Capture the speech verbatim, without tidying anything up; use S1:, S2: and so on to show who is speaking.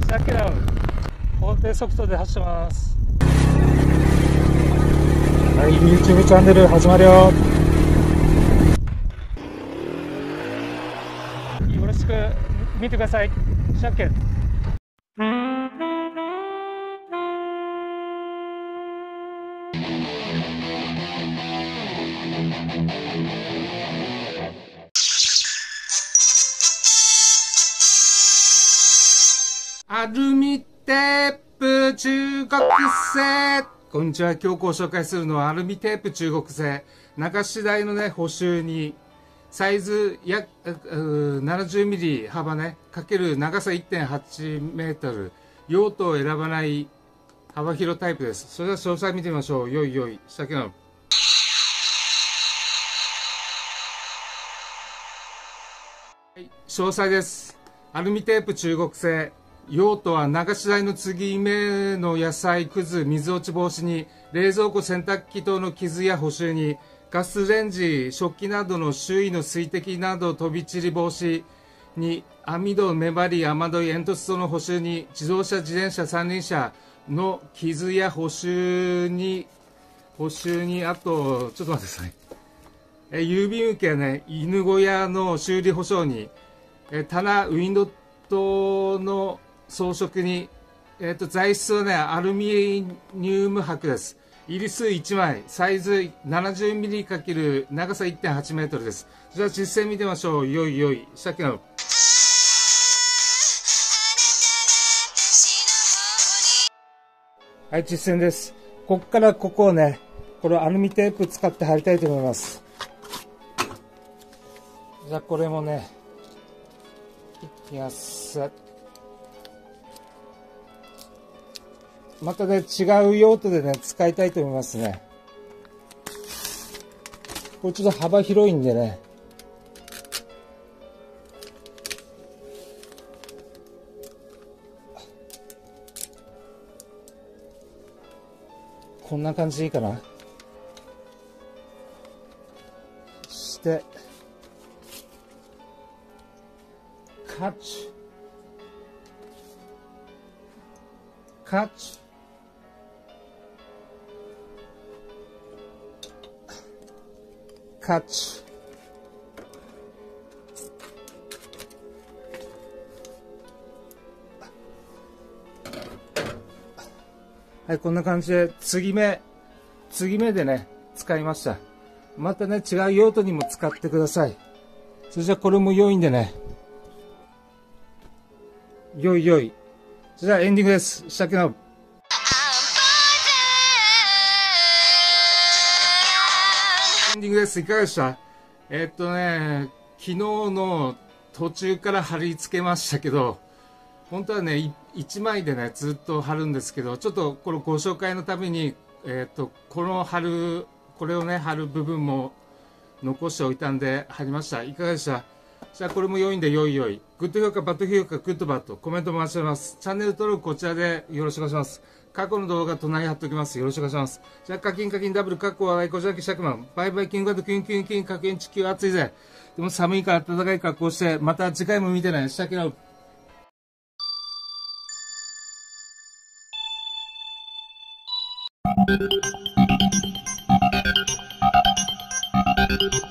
S1: だけど法定速度で走ってます。はい、YouTube チャンネル始まるよ。よろしく見てください。シャッケン。アルミテープ中国製。こんにちは。今日ご紹介するのはアルミテープ中国製。流し台のね、補修にサイズ約 ななじゅうミリ 幅ね、かける長さ いってんはちメートル。用途を選ばない幅広タイプです。それでは詳細見てみましょう。よいよい。したけど。はい、詳細です。アルミテープ中国製。用途は流し台の継ぎ目の野菜くず水落ち防止に、冷蔵庫洗濯機等の傷や補修に、ガスレンジ食器などの周囲の水滴など飛び散り防止に、網戸目張り雨どい煙突等の補修に、自動車自転車三輪車の傷や補修に補修にあとちょっと待ってください。え郵便受けね、犬小屋の修理保証に、え棚ウィンドウ灯の装飾に、えー、と材質はね、アルミニウム箔です。入り数いちまい、サイズ ななじゅうミリ × 長さ いってんはちメートルです。じゃあ実践見てみましょう。よいよい。さっきのはい、実践です。ここからここをね、これアルミテープ使って貼りたいと思います。じゃあこれもね、いきます。またね、違う用途でね、使いたいと思いますね。これちょっと幅広いんでね。こんな感じでいいかな。そして、カッチ。カッチ。カッチ。はい、こんな感じで継ぎ目継ぎ目でね使いました。またね、違う用途にも使ってください。それじゃこれも良いんでね、良い良い。それじゃエンディングです。したけどエンディングです。いかがでした？えー、っとね、昨日の途中から貼り付けましたけど、本当はね、いちまいでね、ずっと貼るんですけど、ちょっとこのご紹介のために、えー、っと、この貼る、これをね、貼る部分も残しておいたんで、貼りました。いかがでした？じゃあこれも良いんで、良い良い。グッド評価、バッド評価、グッドバッド、コメントもお待ちしております。チャンネル登録こちらでよろしくお願いします。過去の動画隣に貼っておきます。よろしくお願いします。じゃあ課金課金ダブル、過去はこちらきひゃくまん。バイバイキングカードキュンキュンキュン、課金地球暑いぜ。でも寒いから暖かい格好して、また次回も見てね。したけど。Thank you.